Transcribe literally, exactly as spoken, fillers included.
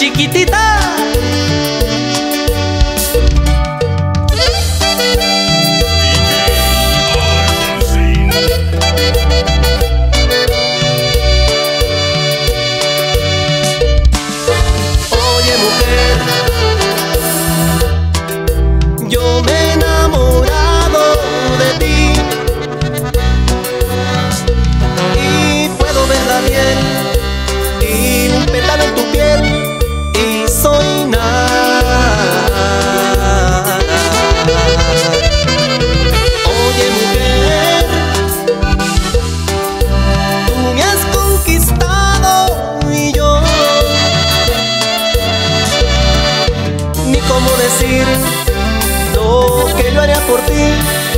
chiquitita. Oye mujer, yo me he enamorado de ti y puedo verla bien y un pétalo en tu piel y soy nada. Oye mujer, tú me has conquistado y yo ni cómo decir lo que yo haría por ti.